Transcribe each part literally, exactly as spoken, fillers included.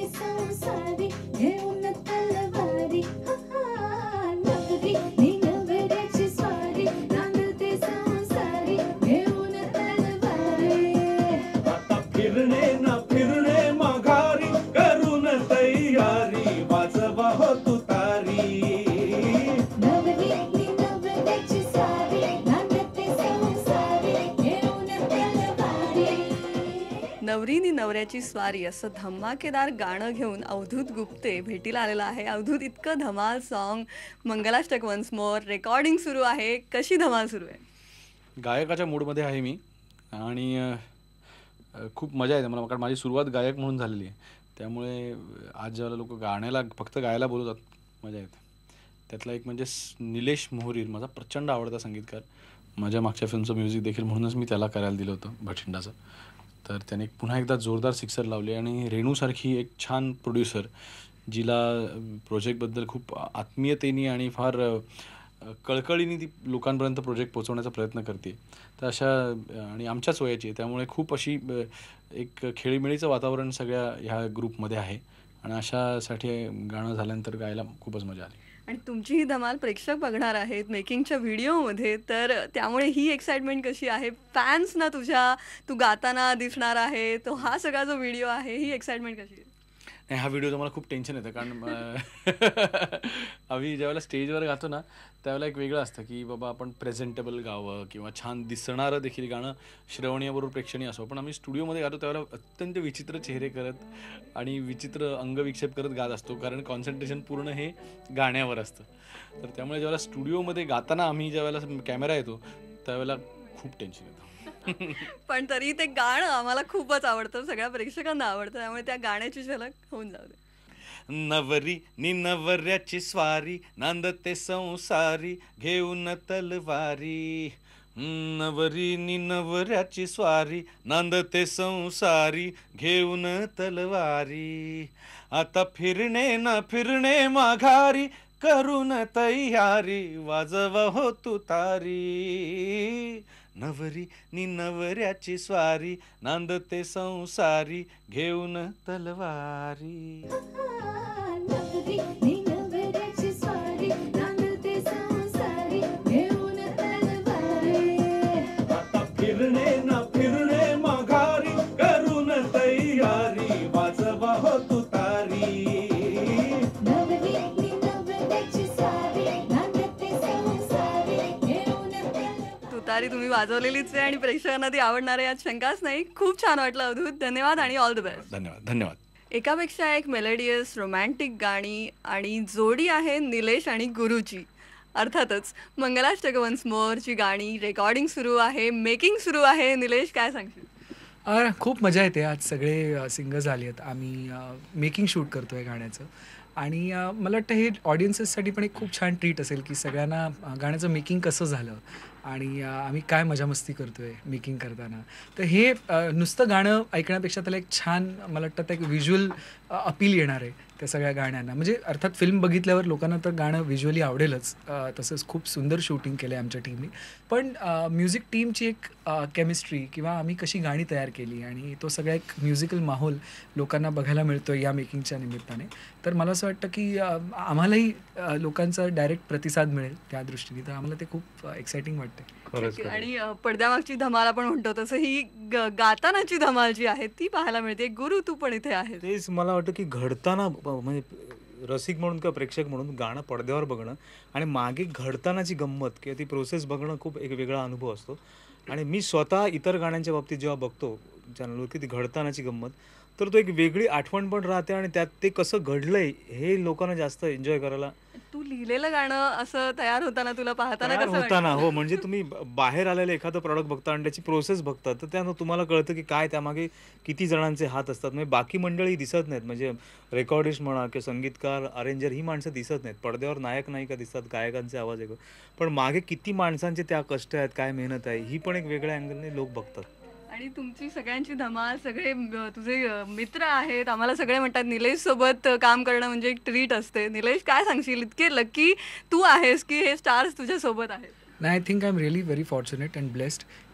नांदते संसारी घेऊन तलवारी हा, हा. नवरी नि नवऱ्याची स्वारी नांदते संसारी घेऊन तलवारी. आता फिरणे ना फिरणे माघारी करून तयारी वाजवा हो तुतारी. नवरी नि नवऱ्याची स्वारी नांदते संसारी घेऊन तलवारी. नवरीनी नवऱ्याची स्वारी असं धमाकेदार गाणं घेऊन अवधूत गुप्ते भेटीला आलेला आहे. अवधूत, इतकं धमाल song, Mangalashtak once more, recording सुरू आहे, कशी धमाल सुरू आहे? गायकाच्या मूडमध्ये आहे मी आणि अ, खूप मजा येते मला, कारण माझी सुरुवात गायक म्हणून झालेली आहे. त्यामुळे आज ज्यावेळेला लोक गाण्याला फक्त गायला बोलवतात मजा येते. त्यातला एक म्हणजे स- निलेश मोहरीर माझा प्रचंड आवडता संगीतकार. माझ्या मागच्या फिल्मचं म्युझिक देखील म्हणूनच मी त्याला करायला दिलं होतं भटिंडाचं. तर त्याने पुन्हा एकदा जोरदार सिक्सर लावली आणि रेणूसारखी एक छान प्रोड्युसर जिला प्रोजेक्टबद्दल खूप आत्मीयतेने आणि फार अ, कळकळीने ती लोकांपर्यंत प्रोजेक्ट पोहोचवण्याचा प्रयत्न करते. तर अशा आणि आमच्याच वयाची आहे त्यामुळे खूप अशी अ, एक खेळीमेळीचं वातावरण सगळ्या ह्या ग्रुपमध्ये आहे आणि अशासाठी गाणं झाल्यानंतर गायला खूपच मजा आली. आणि तुमची ही धमाल प्रेक्षक बघणार आहेत मेकिंगच्या व्हिडिओमध्ये, तर त्यामुळे ही एक्साइटमेंट कशी आहे? फॅन्स ना तुझ्या, तू गाताना दिसणार आहे, तो हा सगळा जो व्हिडिओ आहे, ही एक्साइटमेंट कशी आहे? नाही, हा व्हिडिओ मला खूप टेन्शन येतं, कारण अ, आम्ही ज्यावेळेला स्टेजवर गातो ना त्यावेळेला एक वेगळं असतं की बाबा आपण प्रेझेंटेबल गावं किंवा छान दिसणारं देखील गाणं श्रवणीयबरोबर प्रेक्षणीय असो. पण आम्ही स्टुडिओमध्ये गातो त्यावेळेला अत्यंत विचित्र चेहरे करत आणि विचित्र अंगविक्षेप करत गात असतो, कारण कॉन्सन्ट्रेशन पूर्ण हे गाण्यावर असतं. तर त्यामुळे ज्यावेळेला स्टुडिओमध्ये गाताना आम्ही ज्यावेळेला कॅमेरा येतो त्यावेळेला खूप टेन्शन येतं. पण तरी ते गाणं आम्हाला खूपच आवडतं, सगळ्या प्रेक्षकांना आवडतं, त्यामुळे त्या गाण्याची झलक होऊन जाऊ दे. नवरी नि नवऱ्याची स्वारी नांदते संसारी घेऊन तलवारी. नवरी नि नवऱ्याची स्वारी नांदते संसारी घेऊन तलवारी. आता फिरणे ना फिरणे माघारी करून तयारी वाजवा हो तुतारी. नवरी नि नवऱ्याची स्वारी नांदते संसारी घेऊन तलवारी. नवरी नि नवऱ्याची स्वारी नांदते संसारी घेऊन तलवारी. आता फिरणे ना फिरणे माघारी करून तयारी वाजवा हो तुतारी. नवरी नि नवऱ्याची स्वारी नांदते संसारी घेऊन तलवारी. तुतारी तुम्ही वाजवलेलीच आहे आणि प्रेक्षकांना ती आवडणार आहे यात शंकाच नाही. खूप छान वाटलं अवधूत, धन्यवाद आणि ऑल द बेस्ट. धन्यवाद धन्यवाद. एकापेक्षा एक मेलोडियस रोमॅन्टिक गाणी आणि जोडी आहे निलेश आणि गुरुची. अर्थातच मंगलाष्टक वन्स मोरची गाणी, रेकॉर्डिंग सुरू आहे, मेकिंग सुरू आहे. निलेश, काय सांगशील? अ, खूप मजा येते. आज सगळे सिंगर्स आले आहेत. आम्ही मेकिंग शूट करतो आहे गाण्याचं आणि अ, मला वाटतं हे ऑडियन्सेससाठी पण एक खूप छान ट्रीट असेल की सगळ्यांना अ, गाण्याचं मेकिंग कसं झालं आणि अ, आम्ही काय मजा मस्ती करतो आहे मेकिंग करताना. तर हे अ, नुसतं गाणं ऐकण्यापेक्षा त्याला एक छान, मला वाटतं त्या एक व्हिज्युअल अपील येणार आहे त्या सगळ्या गाण्यांना. म्हणजे अर्थात फिल्म बघितल्यावर लोकांना तर गाणं व्हिज्युअली आवडेलच. अ, तसंच खूप सुंदर शूटिंग केलं आहे आमच्या टीमने. पण म्युझिक टीमची एक केमिस्ट्री किंवा आम्ही कशी गाणी तयार केली आणि तो सगळा एक म्युझिकल माहोल लोकांना बघायला मिळतो या मेकिंगच्या निमित्ताने. तर मला असं वाटतं की अ, आम्हालाही अ, लोकांचा डायरेक्ट प्रतिसाद मिळेल त्या दृष्टीने. तर आम्हाला ते खूप एक्साइटिंग वाटतं. आणि अ, पडद्यामागची धमाल आपण म्हणतो तसं ही ग- गातानाची धमाल जी आहे ती पाहायला मिळते. गुरु, तू पण इथे आहे. तेच मला वाटतं की घडताना ब- म्हणजे रसिक म्हणून किंवा प्रेक्षक म्हणून गाणं पडद्यावर बघणं आणि मागे घडतानाची गंमत किंवा ती प्रोसेस बघणं खूप एक वेगळा अनुभव असतो. आणि मी स्वतः इतर गाण्यांच्या बाबतीत जेव्हा बघतो चॅनलवर की ती घडतानाची गंमत, तर तो एक वेगळी आठवण पण राहते आणि त्यात ते कसं घडलंय हे लोकांना जास्त एन्जॉय करायला तू लिहिलेलं गाणं असं तयार होताना तुला पाहताना तयार कसं होताना. वाटतं? हो, म्हणजे तुम्ही ब- बाहेर आलेलं एखादं प्रॉडक्ट बघता आणि त्याची प्रोसेस बघता तर त्यानं तुम्हाला कळतं की काय त्यामागे किती जणांचे हात असतात. म्हणजे बाकी मंडळी दिसत नाहीत, म्हणजे रेकॉर्डिस्ट म्हणा किंवा संगीतकार, अरेंजर ही माणसं दिसत नाहीत. पडद्यावर नायक नायिका दिसतात, गायकांचे आवाज ऐकू, पण मागे किती माणसांचे त्या कष्ट आहेत, काय मेहनत आहे, ही पण एक वेगळ्या अँगलने लोक बघतात. आणि तुमची सगळ्यांची धमाल, सगळे अ, तुझे अ, मित्र आहेत, आम्हाला सगळे म्हणतात निलेश सोबत अ, काम करणं म्हणजे एक ट्रीट असते. निलेश, काय सांगशील? इतके लकी तू आहेस की हे स्टार्स तुझ्या सोबत आहेत. नाही, I think I am really very fortunate and blessed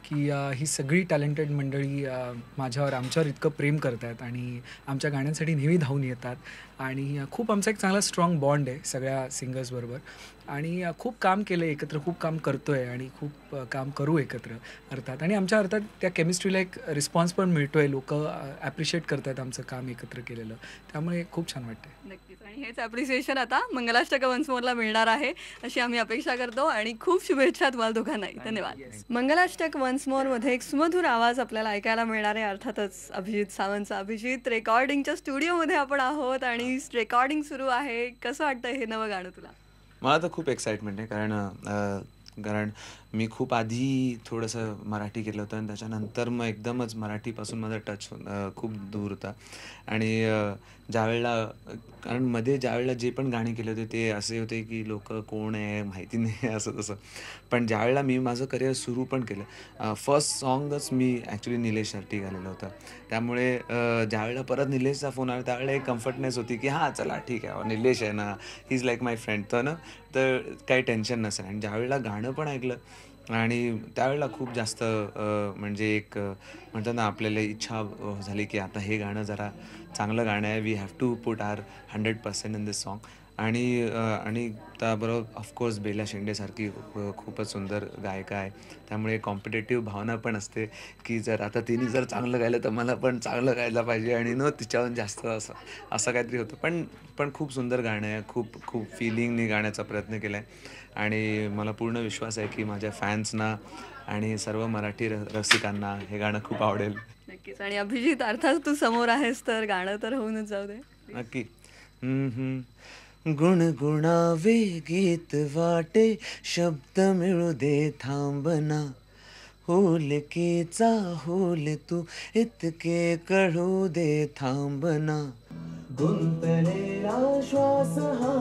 की अ, ही सगळी टॅलेंटेड मंडळी अ, माझ्यावर आमच्यावर इतकं प्रेम करतात आणि आमच्या गाण्यांसाठी नेहमी धावून येतात आणि अ, खूप आमचा एक चांगला स्ट्रॉंग बॉन्ड आहे सगळ्या सिंगर्सबरोबर आणि अ, खूप काम केलं आहे एकत्र, खूप काम करतो आहे आणि खूप अ, काम करू एकत्र अर्थात. आणि आमच्या अर्थात त्या केमिस्ट्रीला एक रिस्पॉन्स पण मिळतो आहे, लोक ॲप्रिशिएट करतात आमचं काम एकत्र केलेलं, त्यामुळे खूप छान वाटतं. नक्कीच. आणि हेच ॲप्रिसिएशन आता मंगलाष्टक वन्स मोरला मिळणार आहे अशी आम्ही अपेक्षा करतो आणि खूप शुभेच्छा तुम्हाला दोघांनाही. धन्यवाद. मंगलाष्टक वन्स मोरमध्ये एक सुमधुर आवाज आपल्याला ऐकायला मिळणार आहे, अर्थातच अभिजित सावंतचा. अभिजित, रेकॉर्डिंगच्या स्टुडिओमध्ये आपण आहोत आणि रेकॉर्डिंग सुरू आहे. कसं वाटतं हे नवं गाणं तुला? मला तर खूप एक्साइटमेंट आहे कारण अ, कारण मी खूप आधी थोडंसं मराठी केलं होतं आणि त्याच्यानंतर मग एकदमच मराठीपासून माझा टच अ, खूप दूर होता आणि अ, ज्यावेळेला कारण मध्ये ज्यावेळेला जे पण गाणी केले होते ते असे होते की लोक कोण आहे माहिती नाही असं तसं. पण ज्यावेळेला मी माझं करिअर सुरू पण केलं, फर्स्ट सॉन्गच मी ॲक्च्युली निलेशसाठी गालेलं होतं. त्यामुळे अ, ज्यावेळेला परत निलेशचा फोन आला त्यावेळेला एक कम्फर्टनेस होती की हां चला ठीक आहे, निलेश आहे ना, he is like my friend, तर ना तर काही टेन्शन नसेल. आणि ज्यावेळेला गाणं पण ऐकलं आणि त्यावेळेला खूप जास्त अ, म्हणजे एक अ, म्हणतात ना आपल्याला इच्छा अ, झाली की आता हे गाणं जरा चांगलं गाणं आहे, we have to put our hundred percent in this song. आणि अ, आणि त्याबरोबर ऑफकोर्स बेला शेंडेसारखी अ, खूपच सुंदर गायिका आहे, त्यामुळे कॉम्पिटेटिव्ह भावना पण असते की जर आता तिने जर चांगलं गायलं तर मला पण चांगलं गायला पाहिजे आणि न तिच्याहून जास्त असं असं काहीतरी होतं. पण पण खूप सुंदर गाणं आहे, खूप खूप फिलिंगनी गाण्याचा प्रयत्न केला आहे आणि मला पूर्ण विश्वास आहे की माझ्या फॅन्सना आणि सर्व मराठी र रसिकांना हे गाणं खूप आवडेल. नक्कीच. आणि अभिजित, अर्थात तू समोर आहेस तर गाणं तर होऊनच जाऊ दे. नक्की. हम्म, हम्म. गुणगुणावे गीत वाटे, शब्द मिळू दे थांबना, होलकेचा होल तू इतके कळू दे थांबना, गुंतलेला श्वास हा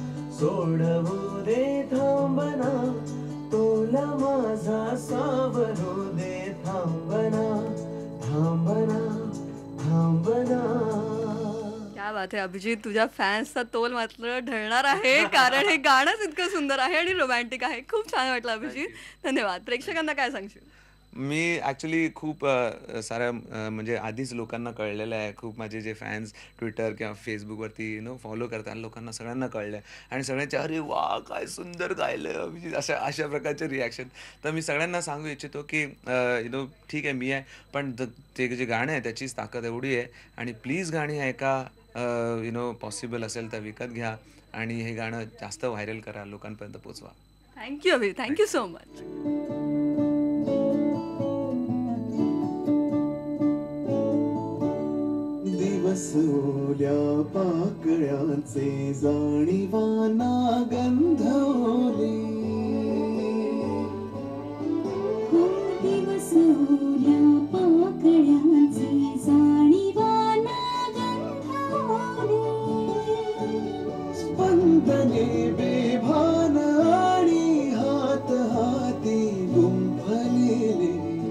सोडवू दे थांबना, तोला माझा सावरू दे थांबना, थांबना, थांबना. क्या बात आहे अभिजित, तुझ्या फॅन्सचा तोल मात्र ढळणार आहे कारण हे गाणंच इतकं सुंदर आहे आणि रोमॅन्टिक आहे. खूप छान वाटलं अभिजित, धन्यवाद. प्रेक्षकांना काय सांगशील? मी ॲक्च्युली खूप अ, साऱ्या अ, म्हणजे आधीच लोकांना कळलेलं आहे, खूप माझे जे फॅन्स ट्विटर किंवा फेसबुकवरती यू नो फॉलो करतात लोकांना सगळ्यांना कळलं आहे आणि सगळ्यांचे अरे वा काय सुंदर गायलं अभिजित, अशा अशा प्रकारचे रिॲक्शन. तर मी सगळ्यांना सांगू इच्छितो की यू नो ठीक आहे मी आहे, पण द- ते जे गाणं आहे त्याचीच ताकद एवढी आहे आणि प्लीज गाणी ऐका, यु नो पॉसिबल असेल तर विकत घ्या आणि हे गाणं जास्त व्हायरल करा, लोकांपर्यंत पोचवा. Thank you Abhijit, thank you so much. दिवस ओल्या पाकळ्यांचे जाणीवाना गंधवले, दिवस ओल्या पाकळ्यांचे जाणीवाना गंधवले, स्पंदने बेभान आणि हात हाती गुंफलेले.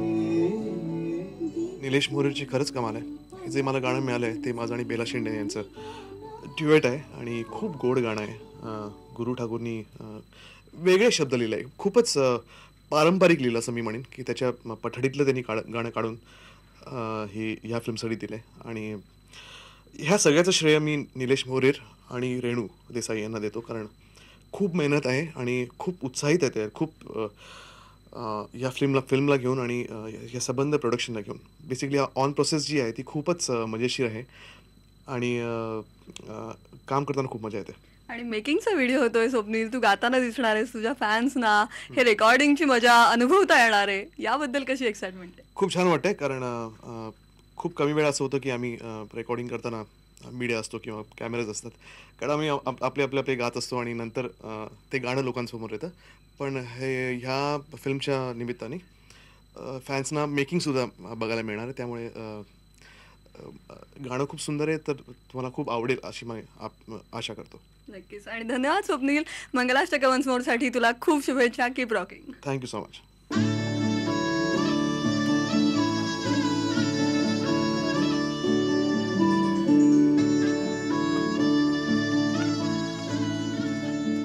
निलेश मोरेची खरंच कमाल आहे. हे जे मला गाणं मिळालं आहे ते माझं आणि बेला शेंडे यांचं ड्युएट आहे आणि खूप गोड गाणं आहे. अं, गुरु ठाकूरनी अं, वेगळे शब्द लिहिले आहे, खूपच अं, पारंपरिक लिहिलं असं मी म्हणेन की त्याच्या पठडीतलं त्यांनी काढ गाणं काढून अं, हे ह्या फिल्मसाठी दिलं आहे. आणि ह्या सगळ्याचं श्रेय मी निलेश मोरेर आणि रेणू देसाई यांना देतो, कारण खूप मेहनत आहे आणि खूप उत्साहित आहे ते, खूप अं, अं, या फिल्मला फिल्मला घेऊन आणि अं, या संबंध प्रोडक्शनला घेऊन. बेसिकली ऑन प्रोसेस जी आहे ती खूपच अं, मजेशीर आहे आणि अं, अं, काम करताना खूप मजा येते. आणि मेकिंगचा व्हिडिओ होतोय स्वप्नील, तू गाताना दिसणार आहेस, तुझ्या फॅन्सना हे रेकॉर्डिंगची मजा अनुभवता येणार आहे, याबद्दल कशी एक्साइटमेंट आहे? खूप छान वाटतंय कारण अं, खूप कमी वेळा असं होतं की आम्ही रेकॉर्डिंग करताना मीडिया असतो किंवा कॅमेराज असतात, कारण आम्ही आप- आपले आपले आपले गात असतो आणि नंतर अं, ते गाणं लोकांसमोर येतं. पण हे ह्या फिल्मच्या निमित्ताने फॅन्सना मेकिंगसुद्धा बघायला मिळणार आहे, त्यामुळे अं, अं, गाणं खूप सुंदर आहे, तर तुम्हाला खूप आवडेल अशी मी आप- आशा करतो. नक्कीच. आणि धन्यवाद स्वप्नील. मंगलाष्टक वन्स मोरसाठी तुला खूप शुभेच्छा. Keep rocking. Thank you so much.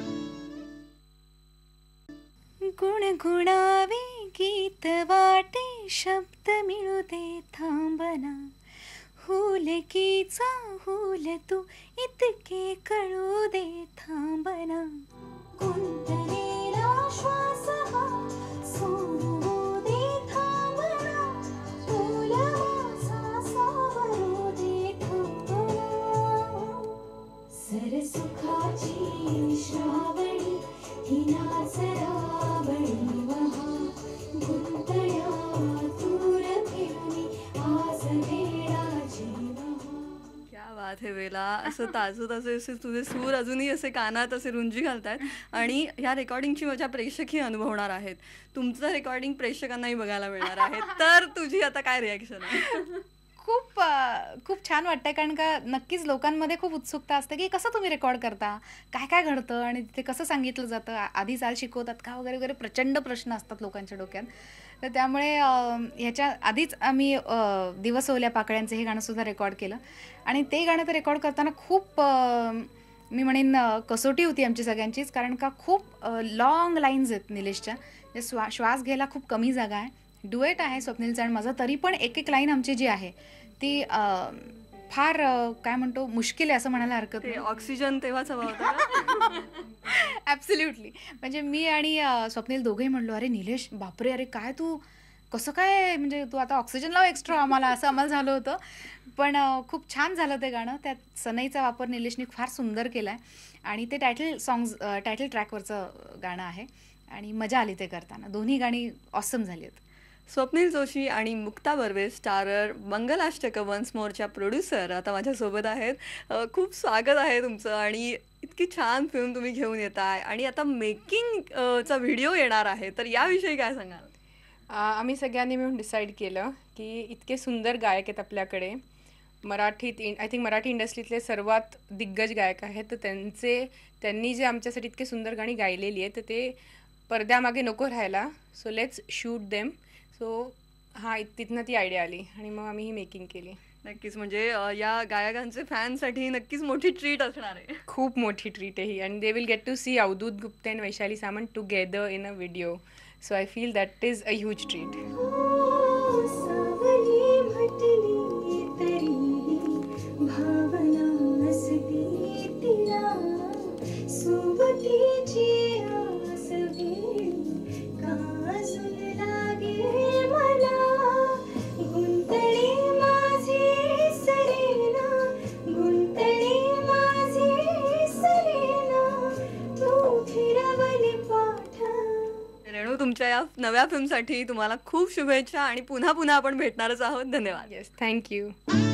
गुणगुणावे गीत वाटे, शब्द मिळू दे थांबना हुलकीचा हुल तू इतके कळू दे थांबना गुंतलेला श्वास हा सोडू दे थांबना फुल माझा सावरू दे थांबना सरसुखाची श्रावणी ही नाचरावणी वहा गुंतल्या दूर फिरणी आज वेळाची वहा. क्या बात है वेला. असं ताजं ताजे असे तुझे सूर अजूनही असे कानात असे रुंजी घालतात आणि ह्या रेकॉर्डिंगची मजा प्रेक्षकही अनुभवणार आहेत. तुमचं रेकॉर्डिंग प्रेक्षकांनाही बघायला मिळणार आहे. तर तुझी आता काय रिॲक्शन आहे? खूप अ, खूप छान वाटतंय कारण का नक्कीच लोकांमध्ये खूप उत्सुकता असते की कसं तुम्ही रेकॉर्ड करता, काय काय घडतं आणि ते कसं सांगितलं जातं, आ- आधी चाल शिकवतात का वगैरे वगैरे प्रचंड प्रश्न असतात लोकांच्या डोक्यात. तर त्यामुळे अ, ह्याच्या आधीच आम्ही अ, दिवस ओल्या पाकळ्यांचं हे गाणंसुद्धा रेकॉर्ड केलं आणि ते गाणं तर रेकॉर्ड करताना खूप अ, मी म्हणेन अ, कसोटी होती आमची सगळ्यांचीच कारण का खूप लॉंग लाईन्स आहेत निलेशच्या. जे श्वा श्वास घ्यायला खूप कमी जागा आहे. डुएट आहे स्वप्नीलचं आणि माझं, तरी पण एक एक लाईन आमची जी आहे ती अ, फार अ, काय म्हणतो मुश्किल आहे असं म्हणायला हरकत ते नाही. ऑक्सिजन तेव्हाच हवा होता का? ॲब्सल्युटली. म्हणजे मी आणि अ, स्वप्नील दोघेही म्हणलो, अरे निलेश बापरे, अरे काय तू कसं काय, म्हणजे तू आता ऑक्सिजन लाव एक्स्ट्रा आम्हाला, असं आम्हाला झालं होतं. पण अ, खूप छान झालं ते गाणं. त्यात सनईचा वापर निलेशने फार सुंदर केला आहे आणि ते टायटल सॉंग्स टायटल ट्रॅकवरचं गाणं आहे आणि मजा आली ते करताना. दोन्ही गाणी ऑसम झाली आहेत. स्वप्नील जोशी आणि मुक्ता बर्वे स्टारर मंगलाष्टक वन्स मोरच्या प्रोड्युसर आता माझ्यासोबत आहेत. अ, खूप स्वागत आहे तुमचं आणि इतकी छान फिल्म तुम्ही घेऊन येताय आणि आता मेकिंग चा व्हिडिओ येणार आहे, तर याविषयी काय सांगाल? आ, आम्ही सगळ्यांनी मिळून डिसाईड केलं की इतके सुंदर गायक आहेत आपल्याकडे मराठीत, आय थिंक मराठी इंडस्ट्रीतले सर्वात दिग्गज गायक आहेत, तर त्यांचे त्यांनी जे आमच्यासाठी इतके सुंदर गाणी गायलेली आहेत तर ते पडद्यामागे नको राहायला, so let's shoot them. So हां, तिथनं ती आयडिया आली आणि मग आम्ही ही मेकिंग केली. नक्कीच, म्हणजे अ, या गायकांचे फॅनसाठी नक्कीच मोठी ट्रीट असणार आहे. खूप मोठी ट्रीट आहे ही आणि they will get to see Avadhoot Gupte and Vaishali Samant together in a video. So I feel that is a huge treat. सावली म्हटली तरी भावना असती तिला सोबतीची आस वेळी का अजून लागे मला गुंतली माझी सरेना गुंतली माझी सरेना तू फिरवली पाठ. रेणू, तुमच्या या नव्या फिल्मसाठी तुम्हाला खूप शुभेच्छा आणि पुन्हा पुन्हा आपण भेटणारच आहोत. धन्यवाद. Yes, thank you.